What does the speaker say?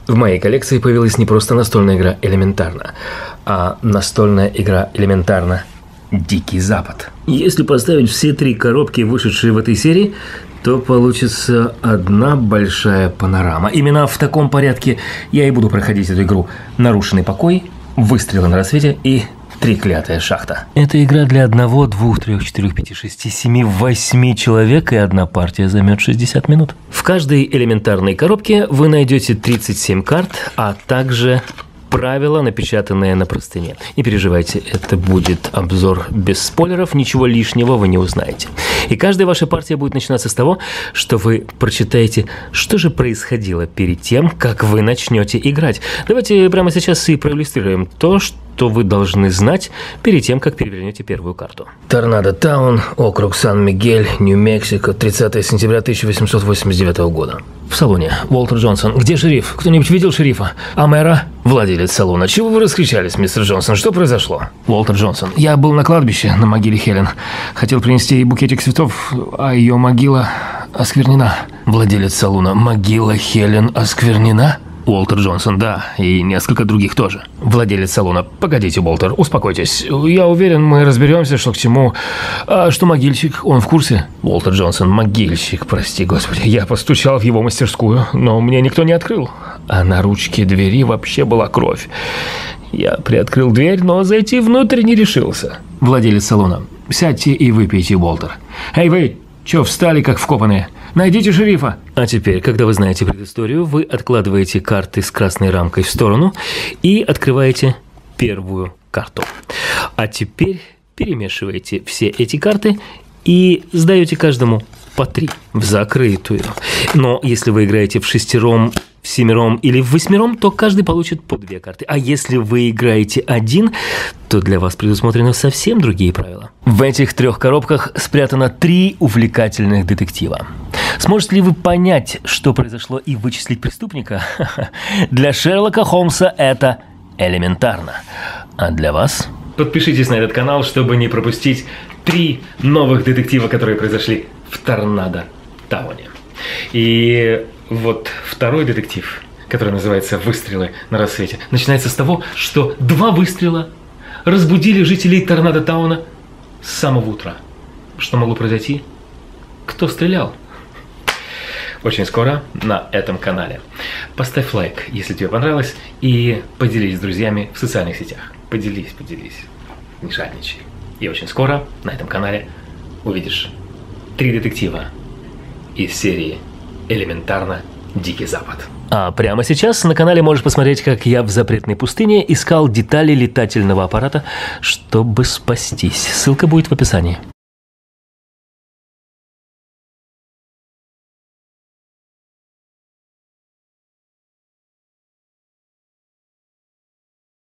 В моей коллекции появилась не просто настольная игра «Элементарно», а настольная игра «Элементарно. Дикий Запад». Если поставить все 3 коробки, вышедшие в этой серии, то получится одна большая панорама. Именно в таком порядке я и буду проходить эту игру. Нарушенный покой, выстрелы на рассвете и треклятая шахта. Это игра для 1, 2, 3, 4, 5, 6, 7, 8 человек, и одна партия займет 60 минут. В каждой элементарной коробке вы найдете 37 карт, а также правила, напечатанные на простыне. Не переживайте, это будет обзор без спойлеров, ничего лишнего вы не узнаете. И каждая ваша партия будет начинаться с того, что вы прочитаете, что же происходило перед тем, как вы начнете играть. Давайте прямо сейчас и проиллюстрируем то, что вы должны знать перед тем, как перевернете первую карту. Торнадо Таун, округ Сан-Мигель, Нью-Мексико, 30 сентября 1889 года. В салоне. Уолтер Джонсон. Где шериф? Кто-нибудь видел шерифа? А мэра? Владелец салона. Чего вы раскричались, мистер Джонсон? Что произошло? Уолтер Джонсон. Я был на кладбище, на могиле Хелен. Хотел принести ей букетик цветов, а ее могила осквернена. Владелец салона. Могила Хелен осквернена? Уолтер Джонсон, да, и несколько других тоже. Владелец салона. Погодите, Уолтер, успокойтесь. Я уверен, мы разберемся, что к чему. А что могильщик, он в курсе? Уолтер Джонсон. Могильщик, прости господи. Я постучал в его мастерскую, но мне никто не открыл. А на ручке двери вообще была кровь. Я приоткрыл дверь, но зайти внутрь не решился. Владелец салона. Сядьте и выпейте, Уолтер. Эй, вы, чё встали как вкопанные? Найдите шерифа. А теперь, когда вы знаете предысторию, вы откладываете карты с красной рамкой в сторону и открываете первую карту. А теперь перемешиваете все эти карты и сдаете каждому по 3 в закрытую. Но если вы играете в 6, в 7 или в 8, то каждый получит по 2 карты. А если вы играете один, то для вас предусмотрены совсем другие правила. В этих 3 коробках спрятано 3 увлекательных детектива. Сможете ли вы понять, что произошло, и вычислить преступника? Для Шерлока Холмса это элементарно. А для вас? Подпишитесь на этот канал, чтобы не пропустить 3 новых детектива, которые произошли в Торнадо Тауне. И вот второй детектив, который называется «Выстрелы на рассвете», начинается с того, что 2 выстрела разбудили жителей Торнадо Тауна с самого утра. Что могло произойти? Кто стрелял? Очень скоро на этом канале. Поставь лайк, если тебе понравилось, и поделись с друзьями в социальных сетях. Поделись, не жадничай. И очень скоро на этом канале увидишь 3 детектива из серии «Элементарно. Дикий Запад». А прямо сейчас на канале можешь посмотреть, как я в запретной пустыне искал детали летательного аппарата, чтобы спастись. Ссылка будет в описании.